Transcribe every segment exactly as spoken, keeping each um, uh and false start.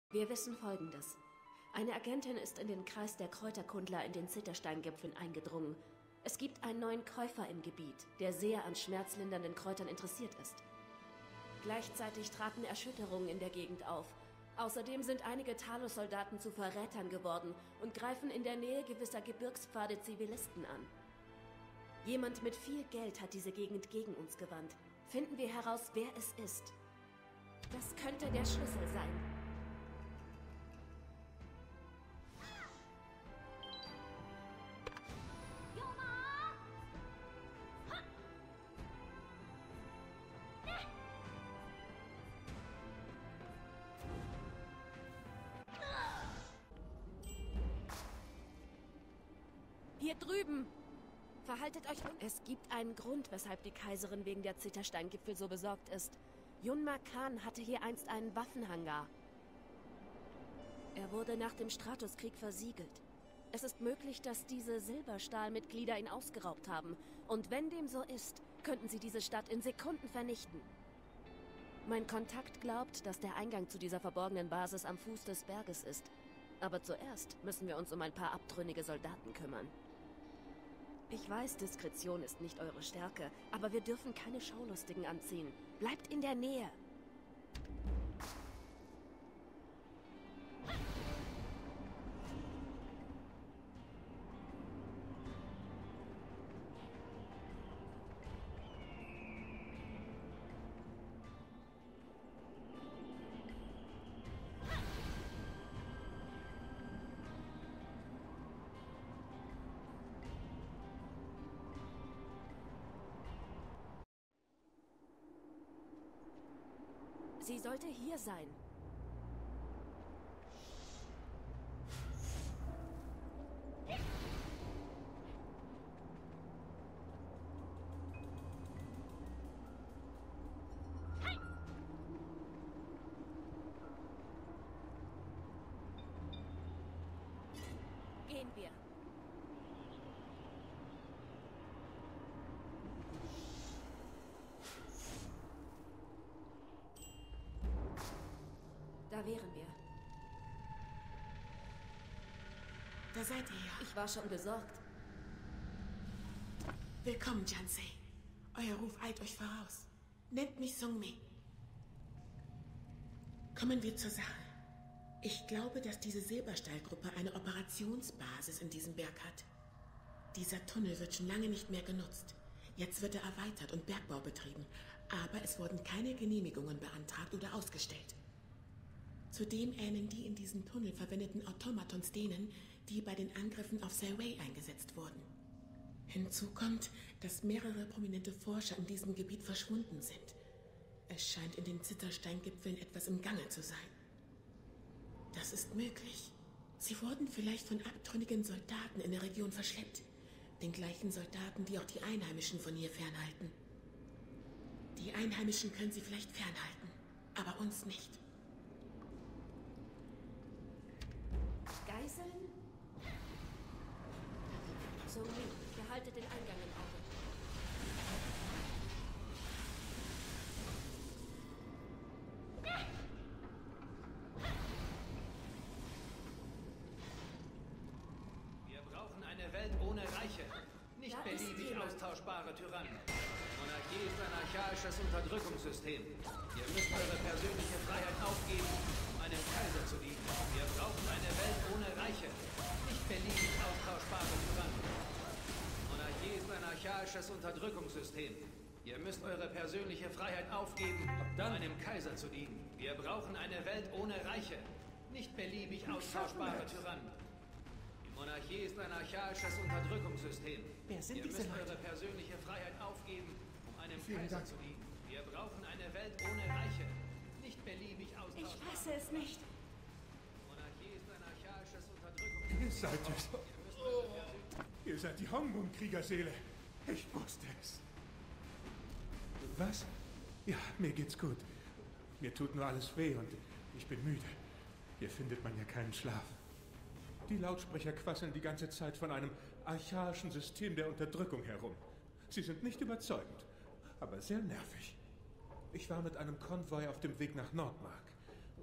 Wir wissen Folgendes. Eine Agentin ist in den Kreis der Kräuterkundler in den Zittersteingipfeln eingedrungen. Es gibt einen neuen Käufer im Gebiet, der sehr an schmerzlindernden Kräutern interessiert ist. Gleichzeitig traten Erschütterungen in der Gegend auf. Außerdem sind einige Talos-Soldaten zu Verrätern geworden und greifen in der Nähe gewisser Gebirgspfade Zivilisten an. Jemand mit viel Geld hat diese Gegend gegen uns gewandt. Finden wir heraus, wer es ist. Das könnte der Schlüssel sein. Hier drüben! Verhaltet euch un... Es gibt einen Grund, weshalb die Kaiserin wegen der Zittersteingipfel so besorgt ist. Yun-Ma Khan hatte hier einst einen Waffenhangar. Er wurde nach dem Stratuskrieg versiegelt. Es ist möglich, dass diese Silberstahlmitglieder ihn ausgeraubt haben. Und wenn dem so ist, könnten sie diese Stadt in Sekunden vernichten. Mein Kontakt glaubt, dass der Eingang zu dieser verborgenen Basis am Fuß des Berges ist. Aber zuerst müssen wir uns um ein paar abtrünnige Soldaten kümmern. Ich weiß, Diskretion ist nicht eure Stärke, aber wir dürfen keine Schaulustigen anziehen. Bleibt in der Nähe. Sie sollte hier sein. Gehen wir. Da wären wir. Da seid ihr ja. Ich war schon besorgt. Willkommen, Jianzhe. Euer Ruf eilt euch voraus. Nennt mich Sungmi. Kommen wir zur Sache. Ich glaube, dass diese Silberstahlgruppe eine Operationsbasis in diesem Berg hat. Dieser Tunnel wird schon lange nicht mehr genutzt. Jetzt wird er erweitert und Bergbau betrieben. Aber es wurden keine Genehmigungen beantragt oder ausgestellt. Zudem ähneln die in diesem Tunnel verwendeten Automatons denen, die bei den Angriffen auf Selway eingesetzt wurden. Hinzu kommt, dass mehrere prominente Forscher in diesem Gebiet verschwunden sind. Es scheint in den Zittersteingipfeln etwas im Gange zu sein. Das ist möglich. Sie wurden vielleicht von abtrünnigen Soldaten in der Region verschleppt. Den gleichen Soldaten, die auch die Einheimischen von hier fernhalten. Die Einheimischen können sie vielleicht fernhalten, aber uns nicht. Geiseln? So, behaltet den Eingang im Auge. Wir brauchen eine Welt ohne Reiche, nicht Da beliebig austauschbare Tyrannen. Monarchie ist ein archaisches Unterdrückungssystem. Ihr müsst eure persönliche Freiheit aufgeben, um einem Kaiser zu dienen. Wir brauchen eine Welt ohne Reiche, nicht beliebig austauschbare Tyrannen. Monarchie ist ein archaisches Unterdrückungssystem. Ihr müsst eure persönliche Freiheit aufgeben, um einem Kaiser zu dienen. Wir brauchen eine Welt ohne Reiche, nicht beliebig austauschbare Tyrannen. Die Monarchie ist ein archaisches Unterdrückungssystem. Wer sind Ihr diese müsst Leute? eure persönliche Freiheit aufgeben, um einem Vielen Kaiser Dank. zu dienen. Wir brauchen eine Welt ohne Reiche, nicht beliebig austauschbare. Ich fasse es nicht. Monarchie ist ein archaisches Unterdrückungssystem. Ihr seid es. Ihr müsst eure persönliche Ihr seid die Hongbun-Kriegerseele. Ich wusste es. Was? Ja, mir geht's gut. Mir tut nur alles weh und ich bin müde. Hier findet man ja keinen Schlaf. Die Lautsprecher quasseln die ganze Zeit von einem archaischen System der Unterdrückung herum. Sie sind nicht überzeugend, aber sehr nervig. Ich war mit einem Konvoi auf dem Weg nach Nordmark.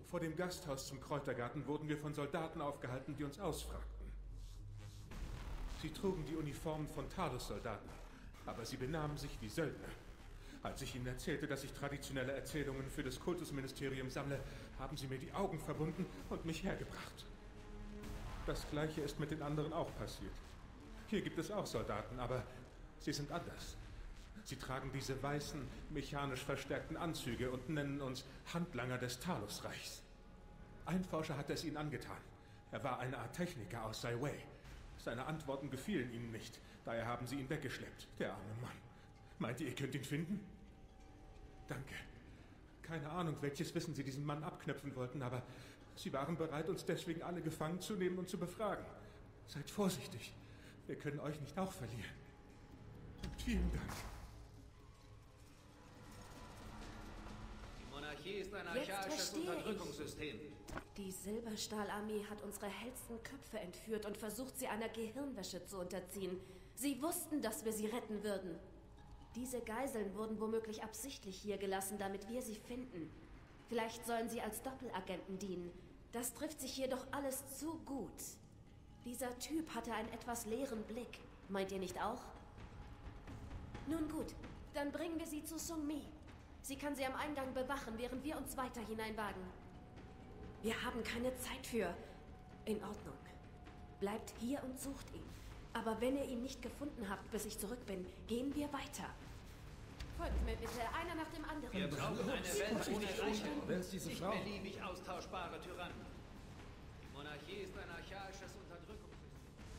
Vor dem Gasthaus zum Kräutergarten wurden wir von Soldaten aufgehalten, die uns ausfragten. Sie trugen die Uniformen von Talos-Soldaten, aber sie benahmen sich wie Söldner. Als ich ihnen erzählte, dass ich traditionelle Erzählungen für das Kultusministerium sammle, haben sie mir die Augen verbunden und mich hergebracht. Das Gleiche ist mit den anderen auch passiert. Hier gibt es auch Soldaten, aber sie sind anders. Sie tragen diese weißen, mechanisch verstärkten Anzüge und nennen uns Handlanger des Talos-Reichs. Ein Forscher hatte es ihnen angetan. Er war eine Art Techniker aus Saiwei. Seine Antworten gefielen ihnen nicht, daher haben sie ihn weggeschleppt, der arme Mann. Meint ihr, ihr könnt ihn finden? Danke. Keine Ahnung, welches Wissen sie diesem Mann abknöpfen wollten, aber sie waren bereit, uns deswegen alle gefangen zu nehmen und zu befragen. Seid vorsichtig. Wir können euch nicht auch verlieren. Und vielen Dank. Die Monarchie ist ein Jetzt archaisches verstehe Unterdrückungssystem. Die Silberstahlarmee hat unsere hellsten Köpfe entführt und versucht, sie einer Gehirnwäsche zu unterziehen. Sie wussten, dass wir sie retten würden. Diese Geiseln wurden womöglich absichtlich hier gelassen, damit wir sie finden. Vielleicht sollen sie als Doppelagenten dienen. Das trifft sich hier doch alles zu gut. Dieser Typ hatte einen etwas leeren Blick. Meint ihr nicht auch? Nun gut, dann bringen wir sie zu Sung Mi. Sie kann sie am Eingang bewachen, während wir uns weiter hineinwagen. Wir haben keine Zeit für... In Ordnung. Bleibt hier und sucht ihn. Aber wenn ihr ihn nicht gefunden habt, bis ich zurück bin, gehen wir weiter. Folgt mir bitte, einer nach dem anderen. Wir brauchen eine Welt ohne Reiche. Wer ist diese Nicht Frau? beliebig austauschbare Tyrannen. Die Monarchie ist ein archaisches Unterdrückungssystem.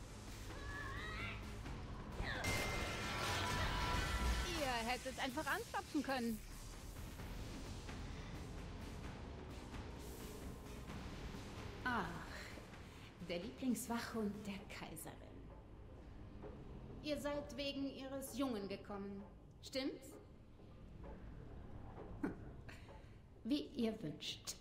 Ihr hättet einfach anklopfen können. Ach, der Lieblingswachhund der Kaiserin. Ihr seid wegen ihres Jungen gekommen, stimmt's? Hm. Wie ihr wünscht.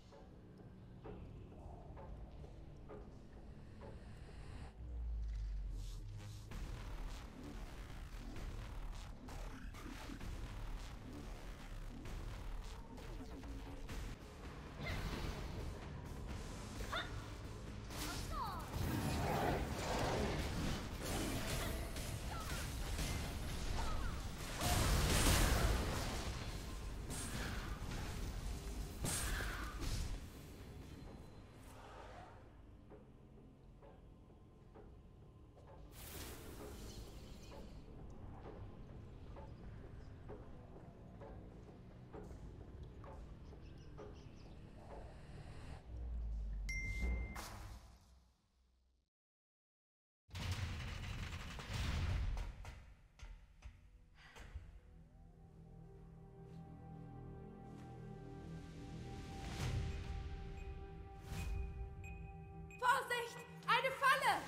Vorsicht! Eine Falle!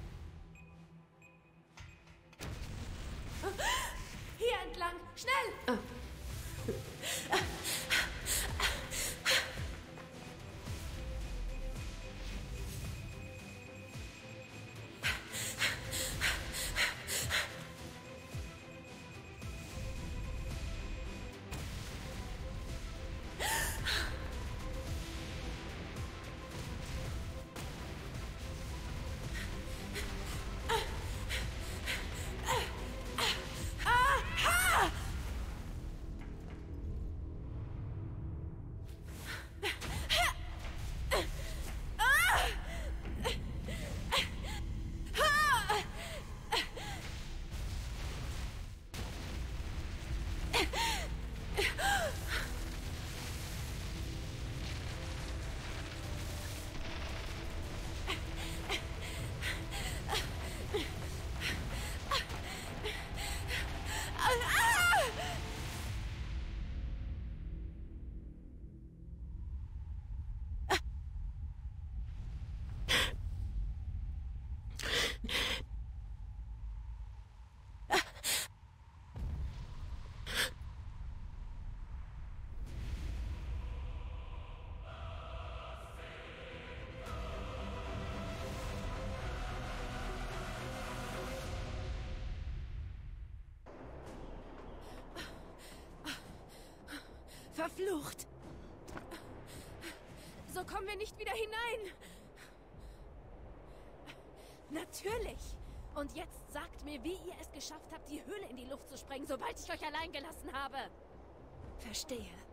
Hier entlang! Schnell! hier nicht wieder hinein. Natürlich. Und jetzt sagt mir, wie ihr es geschafft habt, die Höhle in die Luft zu sprengen, sobald ich euch allein gelassen habe. Verstehe.